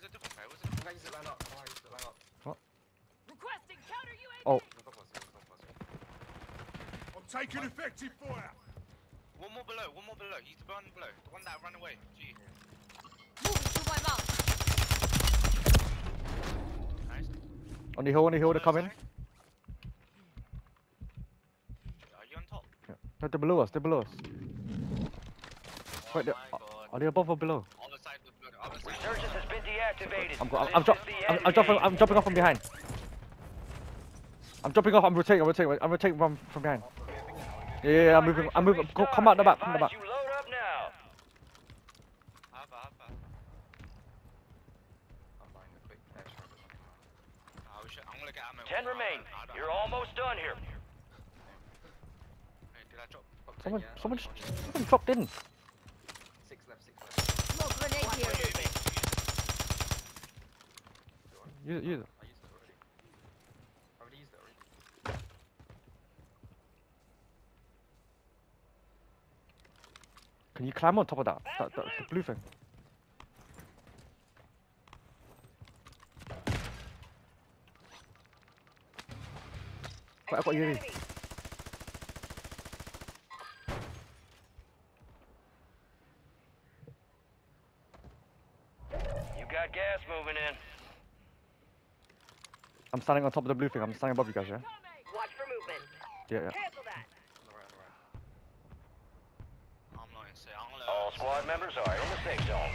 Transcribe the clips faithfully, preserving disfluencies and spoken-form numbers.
was a different guy. Was it? Guy used to line up. Oh, I used to line up. What? Requesting counter U A V. Oh. I'm taking effective fire. One more below. One more below. He's the one below. The one that ran away. Gee. Moving to my mount. Nice. On the hill, on the hill, they're coming. Are you on top? Yeah. No, they're below us, they're below us. Oh Wait, they're, my are, god. are they above or below? Other side of the blood. Other side. Resurgence has been deactivated. I'm, go- I'm, This I'm, dro- is the I'm, end I'm, dropping, game. I'm dropping off from behind. I'm dropping off, I'm rotating, I'm rotating, I'm rotating from, from behind. Yeah, yeah, yeah, I'm moving, I'm moving, go, come out the back, come the back. Advise you load up now. Alpha, alpha. I'm buying a quick extra. Oh, we should, I'm gonna get ammo. Ten remain. I don't- I don't- You're almost done here. Hey, did I drop? Someone, Yeah, someone, on just- you. someone dropped in. Six left, six left. Smoke grenade here. Use it, use it. I used it already. I already used it already. Can you climb on top of that? That, that the blue thing. Wait, I've got U A V. You got gas moving in. I'm standing on top of the blue thing. I'm standing above you guys, yeah? Watch for movement. Yeah, yeah. Cancel that. On the right, on the right. I'm not insane. I'm gonna. All squad members are in the safe zone.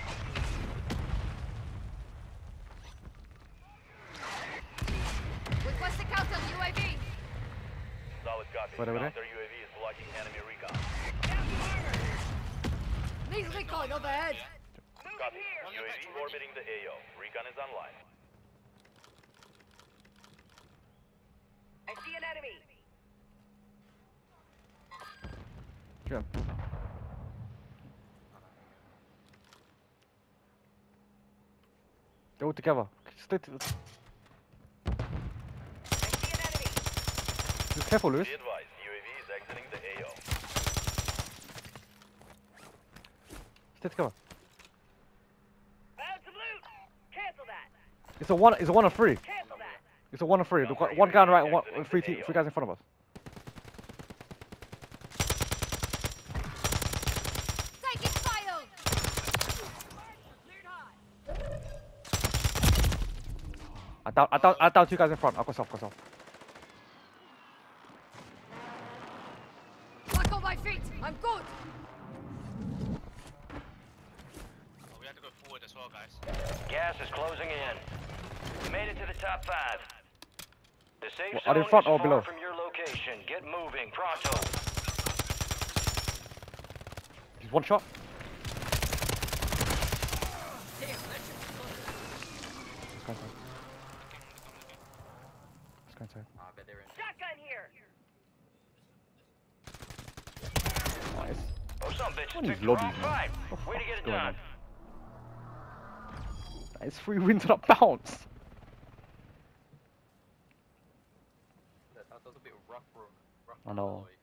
Requesting counter U A V. Solid copy. Wait, wait, wait. Counter U A V is blocking enemy recon. Needs recon overhead. Copy. U A V orbiting the A O. Recon is online. I see an enemy. Yeah. They're all together. Stay to I see an enemy. Just careful, Lewis. Be advised, U A V is exiting the A O. Stay together. Found some loot. Cancel that. It's a one. It's a one of three. Cancel that. It's a one of three. We've got one guy on the right, and one, three, te- three guys in front of us. Taking fire. I down, I down, I down two guys in front. I'll go south, go south. Back on my feet. I'm good. Oh, we have to go forward as well, guys. Gas is closing in. You made it to the top five. The safe Well, zone are they in front is or far below? from your location. Get moving, pronto. Just one shot. This guy's inside. This guy's inside. Ah, I bet they're in. Shotgun here. Nice. Oh, some bitch What is picked the lobby, wrong man? fight. What the Way to fuck's get it going done. on? That is three wins on a bounce. That, that was a bit rough, bro. Rough, I know. boy.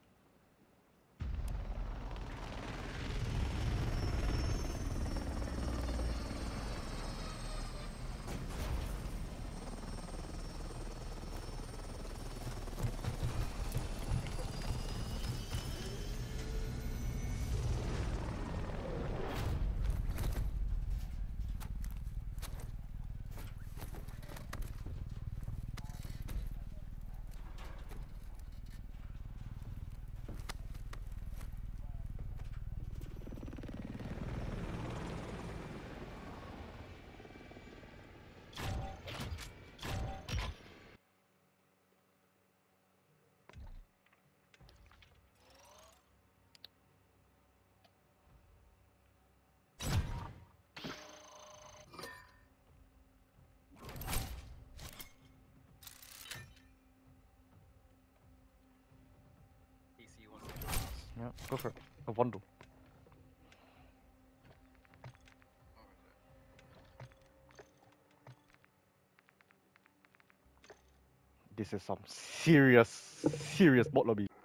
P C wants to join us. Yeah, go for it. A bundle. This is some serious, serious bot lobby.